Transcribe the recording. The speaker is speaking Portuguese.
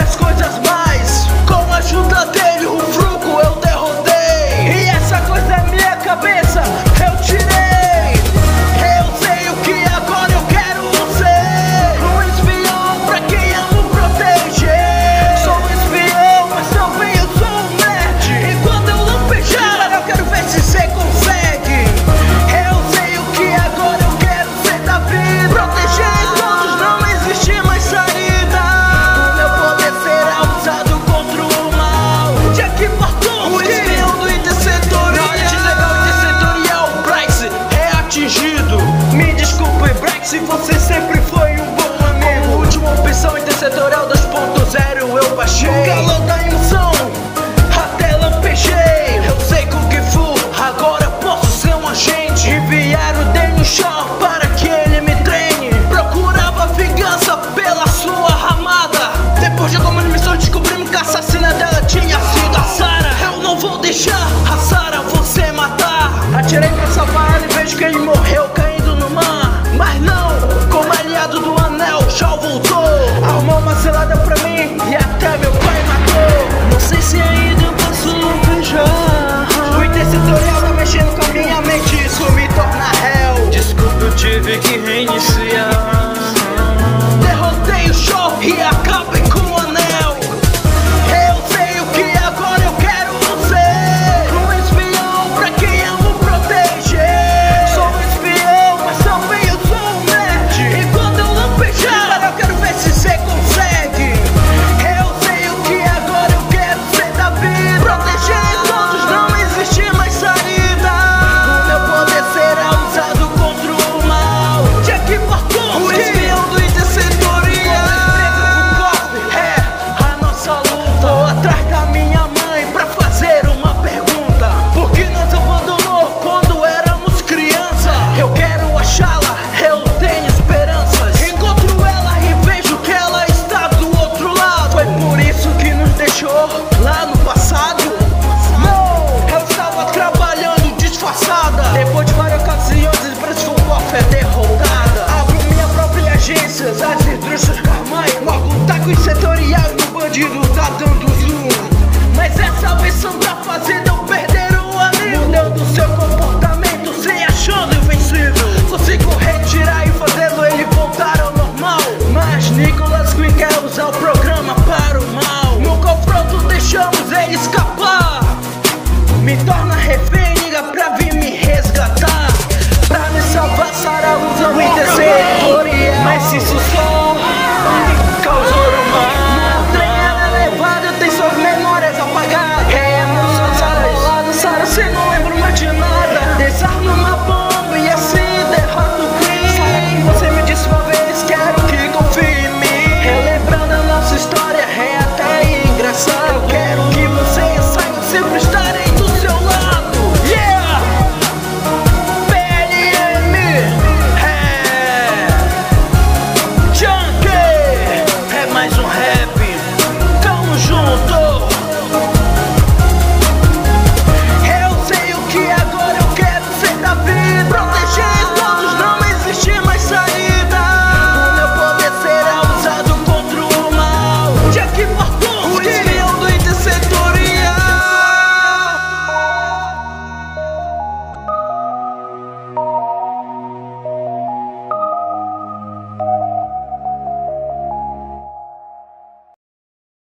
várias coisas mais. Com a ajuda dele, o Fruco eu derrotei. E essa coisa é minha cabeça, eu tirei. Eu sei o que agora eu quero ser. Um espião pra quem amo proteger. Sou um espião, mas também eu sou um nerd. E quando eu lampejar, eu quero ver se cê consegue. Eu sei o que agora eu quero ser da vida. Proteger todos, não existe mais saída. O meu poder será usado contra o mal. Jack Barton, o espião do Intersetorial. Na hora de negar o Intersetorial, Bryce é atingido. Me desculpe, Bryce, você sempre foi um bom amigo. Como última opção Intersetorial 2.0 eu baixei. O calor da emoção, até lampejei. Eu sei com que Fu, agora posso ser um agente. Enviar o Daniel Shaw para que ele me treine. Procurava vingança pela sua ramada. Depois de algumas missões descobrimos que assassino